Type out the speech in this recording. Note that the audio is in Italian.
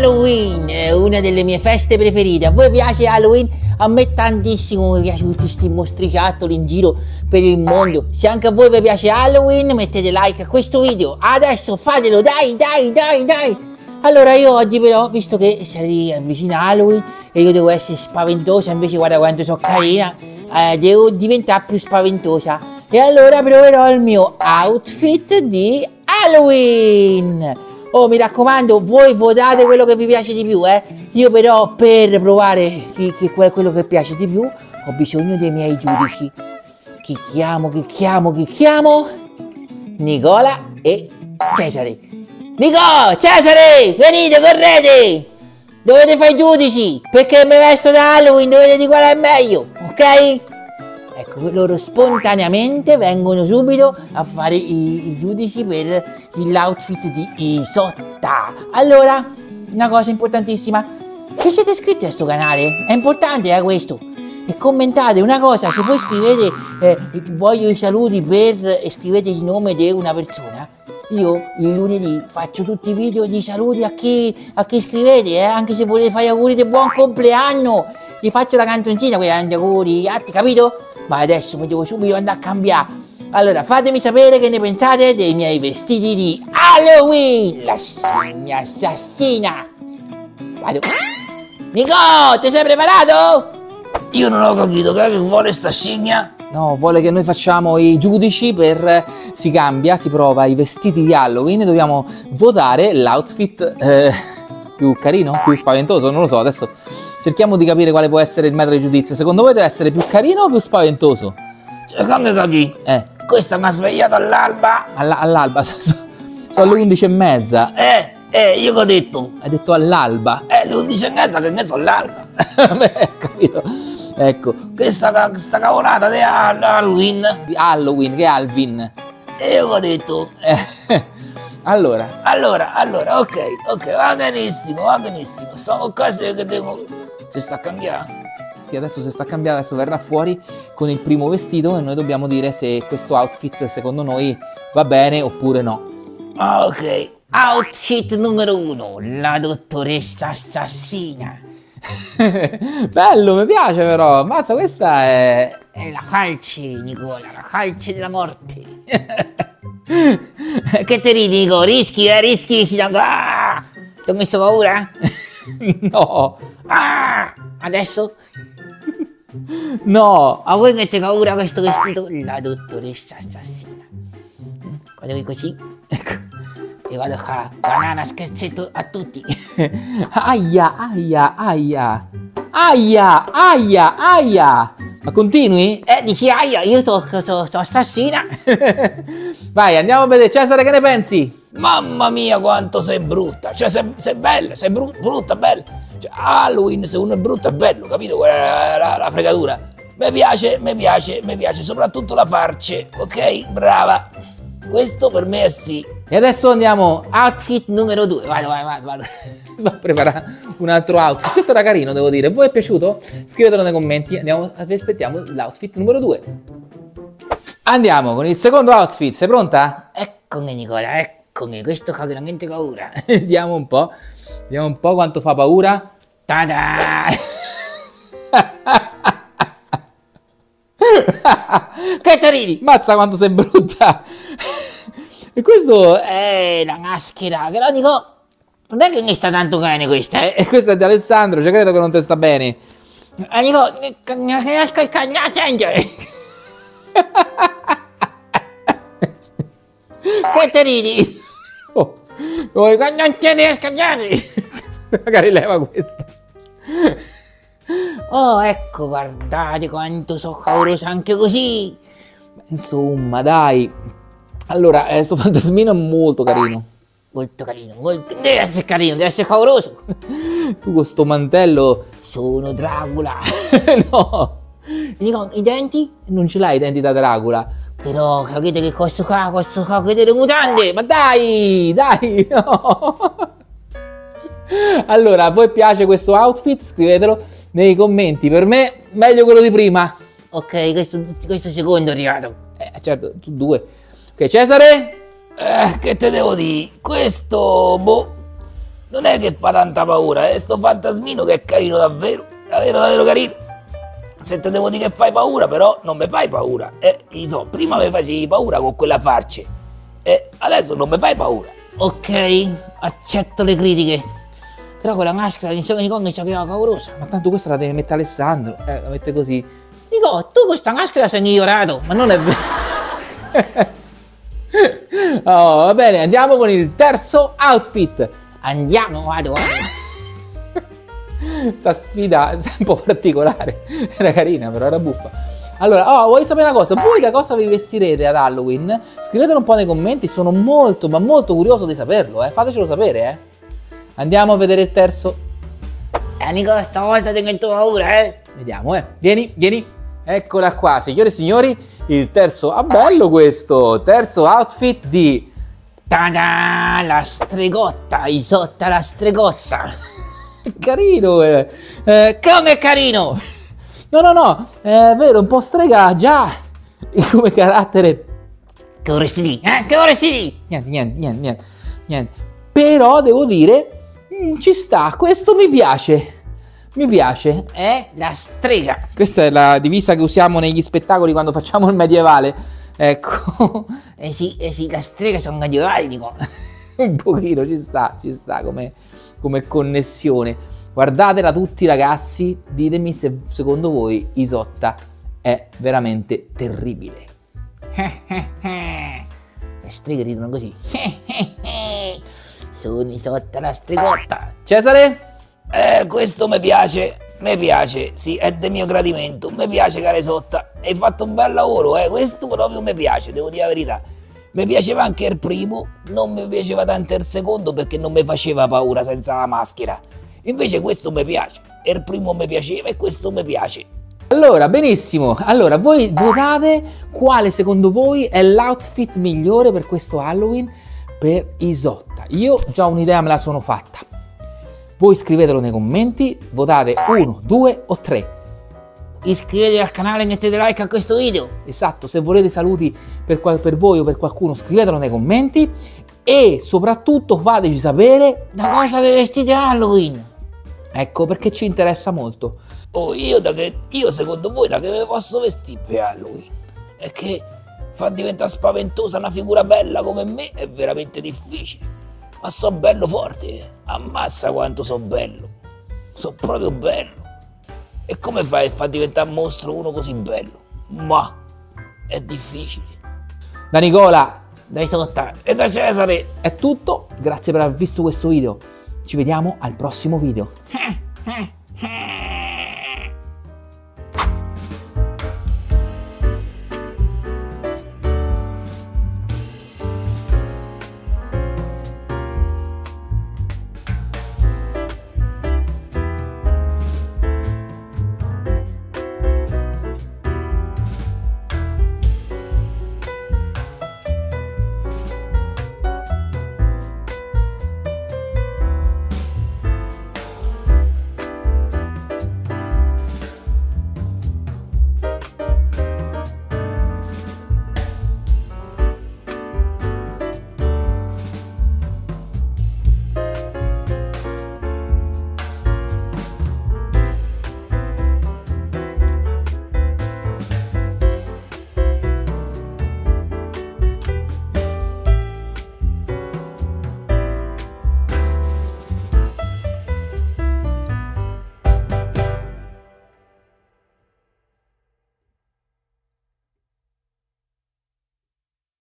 Halloween è una delle mie feste preferite. A voi piace Halloween? A me tantissimo, mi piace tutti questi mostriciattoli in giro per il mondo. Se anche a voi vi piace Halloween, mettete like a questo video. Adesso fatelo, dai. Allora io oggi però, visto che si avvicina Halloween e io devo essere spaventosa, invece guarda quanto sono carina, devo diventare più spaventosa. E allora proverò il mio outfit di Halloween. Oh, mi raccomando, voi votate quello che vi piace di più, eh? Io però per provare quello che piace di più ho bisogno dei miei giudici. Chi chiamo? Nicola e Cesare. Nico, Cesare, venite, correte! Dovete fare i giudici, perché mi vesto da Halloween, dovete dire qual è meglio, ok? Ecco, loro spontaneamente vengono subito a fare i giudici per l'outfit di Isotta. Allora, una cosa importantissima, se siete iscritti a sto canale, è importante questo, e commentate una cosa, se voi scrivete voglio i saluti scrivete il nome di una persona, io il lunedì faccio tutti i video di saluti a chi scrivete, anche se volete fare auguri di buon compleanno, gli faccio la canzoncina, quegli auguri, capito? Ma adesso mi devo subito andare a cambiare. Allora fatemi sapere che ne pensate dei miei vestiti di Halloween. La scimmia assassina. Vado. Nico, ti sei preparato? Io non ho capito, che vuole sta scimmia? No, vuole che noi facciamo i giudici si prova i vestiti di Halloween e dobbiamo votare l'outfit più carino, più spaventoso, non lo so, adesso cerchiamo di capire quale può essere il metro di giudizio. Secondo voi deve essere più carino o più spaventoso? Cioè, come caghi? Questa mi ha svegliato all'alba. All'alba? Sono le 11:30. Io che ho detto? Hai detto all'alba? Le 11:30 che ne so all'alba. Beh, capito. Ecco. Questa cavolata di Halloween. Di Halloween, che è Alvin. Io che ho detto? Allora, ok, va benissimo. Stavo qua che devo... Si sta cambiando. Sì, adesso si sta cambiando, adesso verrà fuori con il primo vestito e noi dobbiamo dire se questo outfit secondo noi va bene oppure no. Ok, outfit numero 1, la dottoressa assassina. Bello, mi piace però, mazza, questa è la falce, Nicola, la falce della morte. Che te ridi, Nico? Rischi, si dà... Ti ho messo paura? No. Adesso? No. A voi mette paura questo vestito? La dottoressa assassina. Guarda così. Ecco. E vado qua. Banana scherzetto a tutti. Aia. Ma continui? Dici aia, io sono assassina. Vai, andiamo a vedere. Cesare, che ne pensi? Mamma mia quanto sei brutta. Cioè sei bella, sei brutta, bella. Cioè, Halloween se uno è brutto è bello, capito? Qual è la fregatura? Mi piace soprattutto la farce, ok? Brava. Questo per me è sì. E adesso andiamo outfit numero 2. Vado. Va a preparare un altro outfit. Questo era carino, devo dire. Voi è piaciuto? Scrivetelo nei commenti. Aspettiamo l'outfit numero 2. Andiamo con il secondo outfit. Sei pronta? Eccomi, Nicola, eccomi. Questo fa veramente paura. Vediamo un po' quanto fa paura. Ta-da! Che te ridi? Mazza quanto sei brutta. E questo è la maschera, che lo dico, non è che mi sta tanto bene questa, E questo è di Alessandro, cioè credo che non ti sta bene. Dico, non riesco a sentire. Che te ridi? Oh, non ti riesco a sentire. Magari leva questa. Oh, ecco, guardate quanto sono paurosa anche così. Insomma, dai. Allora, sto fantasmino è molto carino. Molto carino, deve essere carino, deve essere pauroso. Tu con sto mantello... Sono Dracula. No. Dico, i denti? Non ce l'hai i denti da Dracula. Però, capite che questo qua, vedete le mutande. Ma dai, no. Allora, a voi piace questo outfit? Scrivetelo nei commenti. Per me, meglio quello di prima. Ok, questo secondo è arrivato. Certo, tu 2. Ok, Cesare? Che te devo dire? Questo, boh, non è che fa tanta paura, è sto fantasmino che è carino davvero, davvero carino. Se te devo dire che fai paura, però non mi fai paura. Prima mi facevi paura con quella farce, adesso non mi fai paura. Ok, accetto le critiche. Però quella maschera di Sony Kong c'è che è paurosa. Ma tanto questa la deve mettere Alessandro, la mette così. Dico, tu questa maschera sei ignorato. Ma non è vero. Oh, va bene, andiamo con il terzo outfit. Andiamo, vado. Sta sfida è un po' particolare. Era carina, però era buffa. Allora, vuoi sapere una cosa? Voi da cosa vi vestirete ad Halloween? Scrivetelo un po' nei commenti, sono molto, ma molto curioso di saperlo, Fatecelo sapere, Andiamo a vedere il terzo. Nico, stavolta tengo paura, Vediamo, Vieni. Eccola qua, signore e signori, il terzo. Ah, bello questo! Terzo outfit di... Ta-da! La stregotta, Isotta la stregotta. Carino, Kong è carino. No, è vero, un po' strega già come carattere. Che vorresti dire? Che vorresti dire? Niente. Però devo dire, ci sta, questo mi piace. La strega. Questa è la divisa che usiamo negli spettacoli quando facciamo il medievale. Ecco. Sì, la strega sono medievali, dico. Un pochino ci sta come connessione. Guardatela tutti ragazzi, ditemi se secondo voi Isotta è veramente terribile. Le streghe ridono così. Sono Isotta la stregotta. Cesare? Questo mi piace, sì, è del mio gradimento, mi piace cara Isotta, hai fatto un bel lavoro, questo proprio mi piace, devo dire la verità. Mi piaceva anche il primo, non mi piaceva tanto il secondo perché non mi faceva paura senza la maschera. Invece questo mi piace, il primo mi piaceva e questo mi piace. Allora, benissimo. Allora, voi votate quale secondo voi è l'outfit migliore per questo Halloween per Isotta. Io già un'idea me la sono fatta. Voi scrivetelo nei commenti, votate 1, 2 o 3. Iscrivetevi al canale e mettete like a questo video. Esatto, se volete saluti per voi o per qualcuno, scrivetelo nei commenti e soprattutto fateci sapere da cosa vi vestite a Halloween. Ecco, perché ci interessa molto. Io secondo voi da che mi posso vestire per Halloween? È che fa diventare spaventosa una figura bella come me è veramente difficile. Ma so bello forte, ammazza quanto so bello. So proprio bello. E come fai a far diventare mostro uno così bello? Ma è difficile. Da Nicola, da Isotta e da Cesare è tutto. Grazie per aver visto questo video. Ci vediamo al prossimo video.